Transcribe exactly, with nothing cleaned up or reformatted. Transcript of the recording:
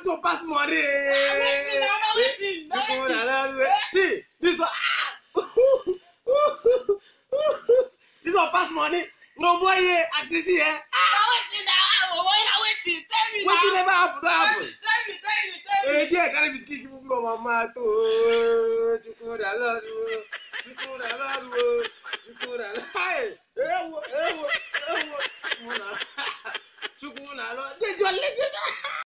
to pass money. Waiting, now, now, waiting, now, Chukwu waiting. na Lord. See, this one. This one pass money. No boy here, at this here. Now, waiting, now, boy, now, waiting. Tell me What now. did never happen? Don't happen. Tell me, tell me, tell me. Eh, dear, carry biscuit, give me mama to. Chukwu na Lord. Chukwu na Lord.